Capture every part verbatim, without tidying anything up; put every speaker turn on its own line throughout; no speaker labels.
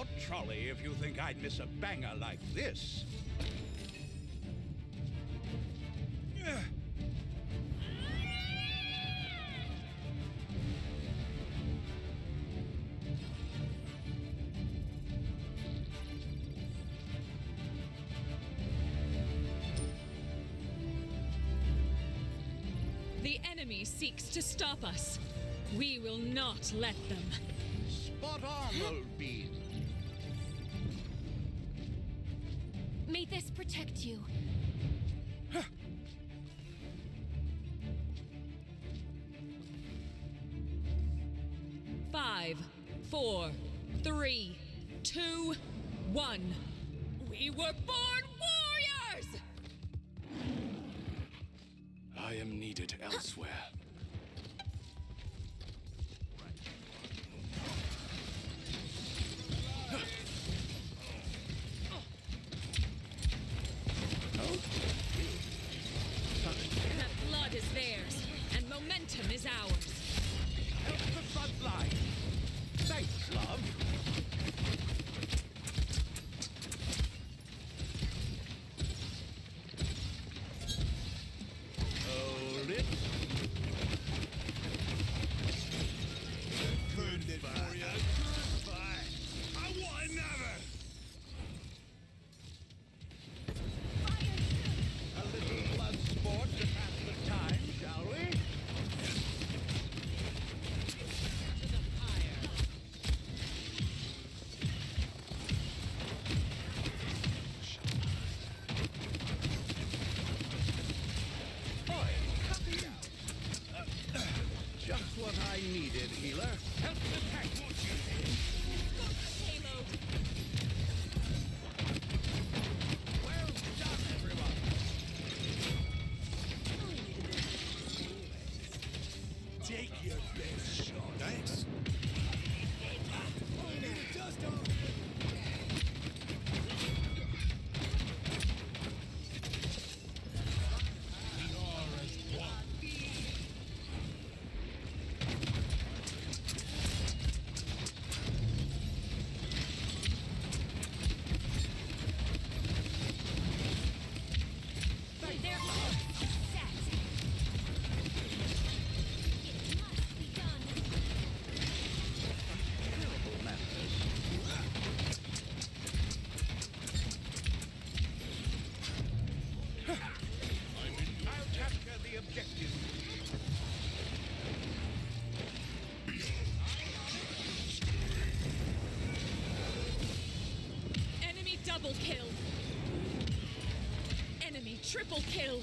your trolley if you think I'd miss a banger like this.
The enemy seeks to stop us. We will not let them.
Spot on, old bean.
May this protect you.
Five, four, three, two, one. We were born warriors!
I am needed elsewhere.
The blood is theirs, and momentum is ours.
Help the front line. Thanks, love. Hold it.
Good for you. Goodbye. I want another.
A little blood sport to pass the time, shall we?
To the fire.
Boy, cut me out. Uh, just what I needed, healer. Help the tank.
Got the payload.
Well done, everyone.
Take your best shot. Thanks. Need a dust off. We are as one.
Their ult is set. It must be done.
Terrible manners. I'll capture the objective.
Enemy double kill. Enemy triple kill.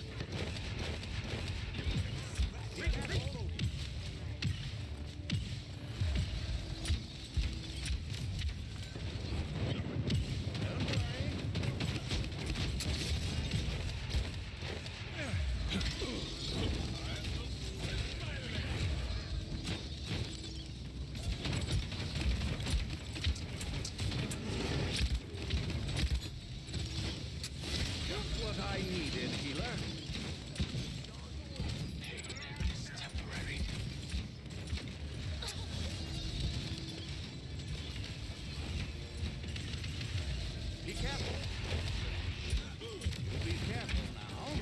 Just what I needed, healer.
It's temporary.
Be careful. Be careful now.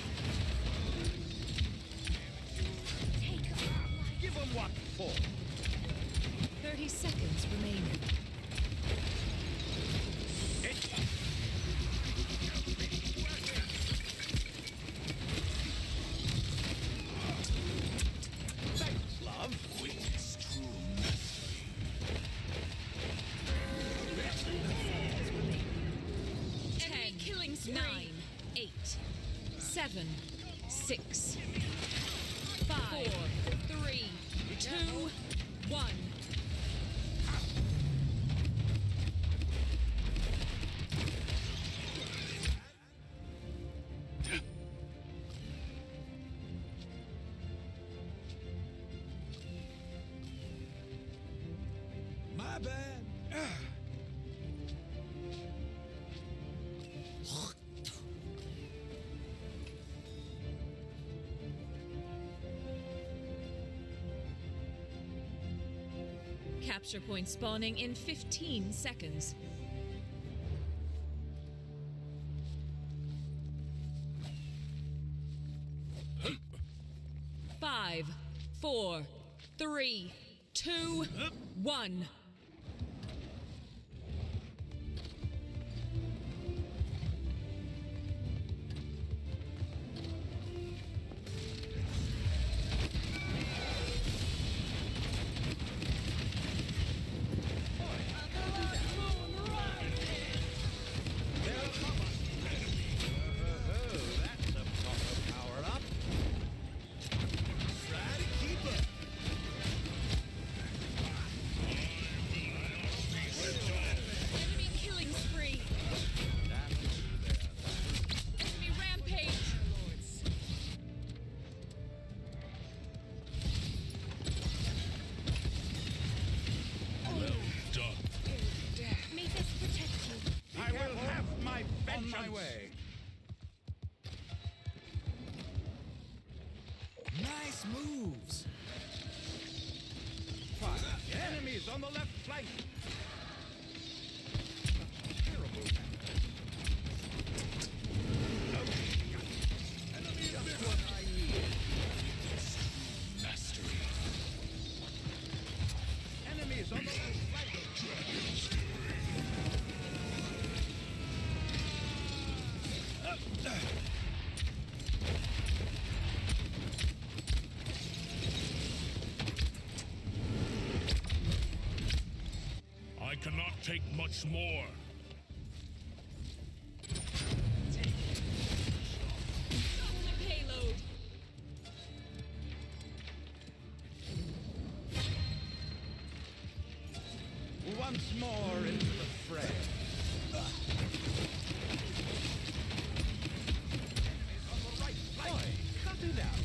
Take a life.
Give them what for.
thirty seconds remaining.
Thanks, love.
Witness true mastery.
Enemy killing spree. Nine, eight, seven, six, five, four, three, two, one.
My bad.
Capture point spawning in fifteen seconds. Five, four, three, two, one.
Nice moves. Five enemies on the left flank. Terrible. No. Enemy just what I need. Mastery. Enemies on the left flank.
I cannot take much more.
Stop the payload.
Once more into the fray. Enemies on the right flank. Boy, cut it out.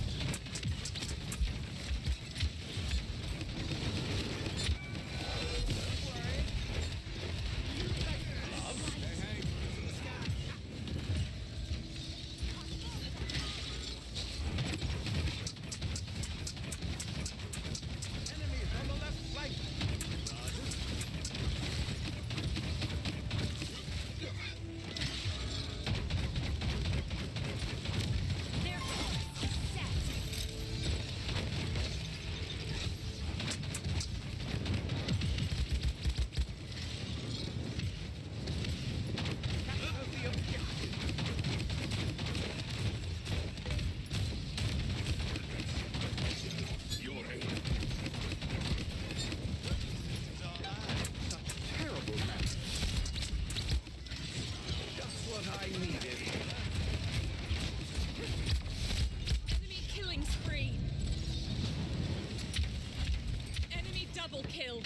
Kill.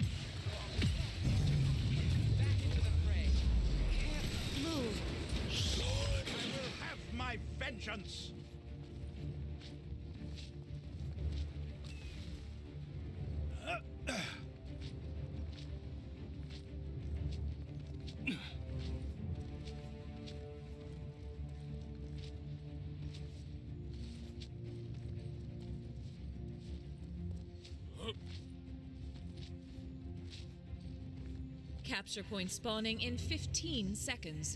Back into the fray. Can't move. I will have my vengeance.
Capture point spawning in fifteen seconds.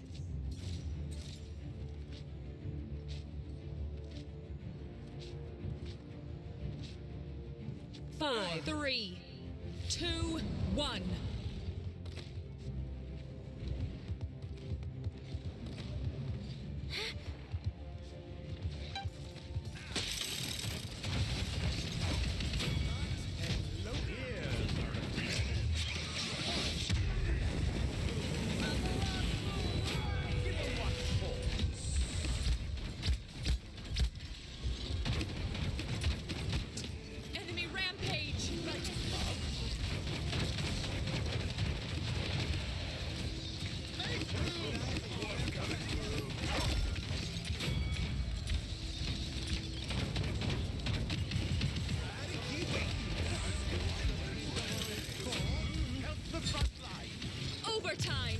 Five, three, two, one. Overtime!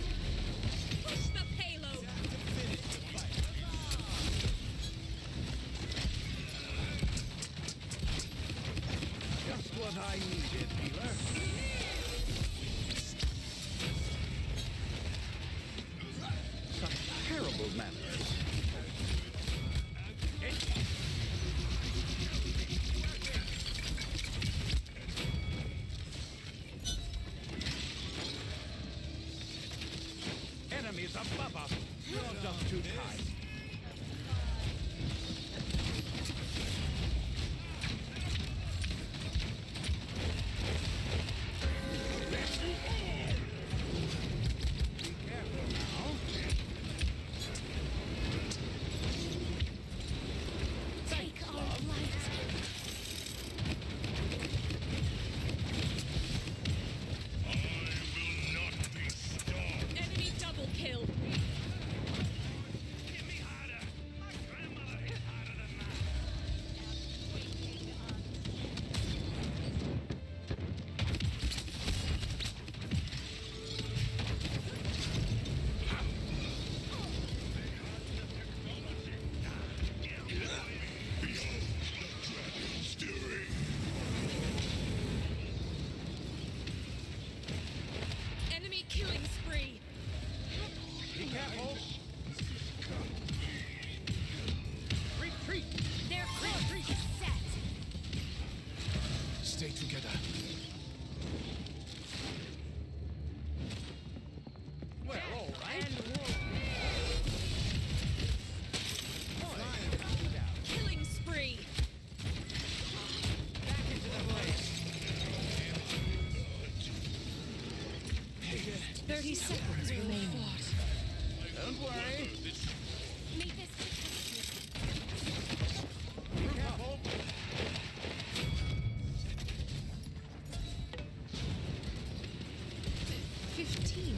Push the payload!
what I needed, healer. Such terrible manners. Enemies above us. You're just too tight.
Stay together.
Well, all right.
Killing spree.
Back into the place.
Thirty seconds remaining.
Don't worry.
May this protect you.
Be careful.
Fifteen.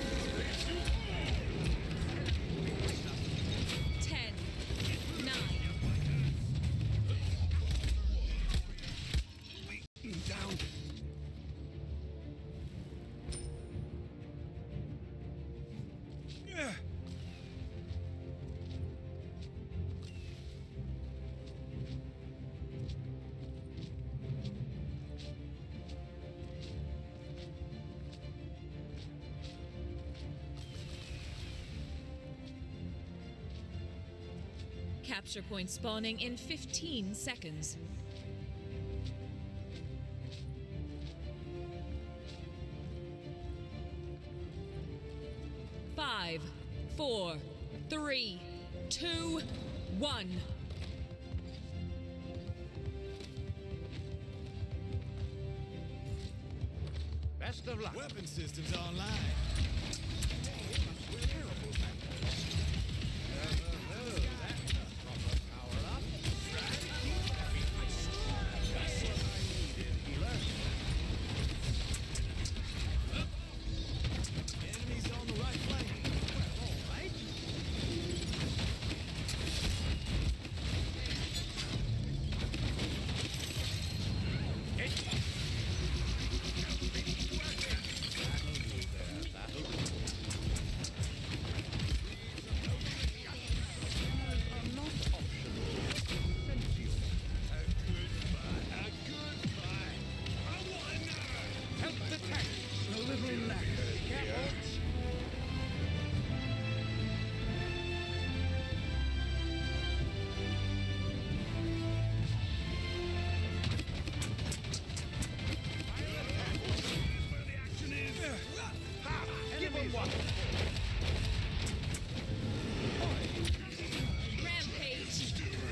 Ten. Nine.
Down. Yeah.
Capture point spawning in fifteen seconds. Five, four, three, two, one.
Best of luck.
Weapon systems online. Enemies on the right flank.
Help the tank. A little knackered. Careful. Give him one.
Rampage.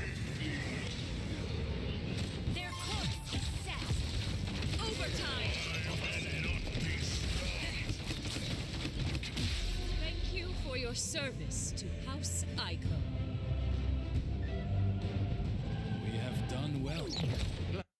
Their course is set.
Overtime. Thank you for your service to House Ico.
We have done well.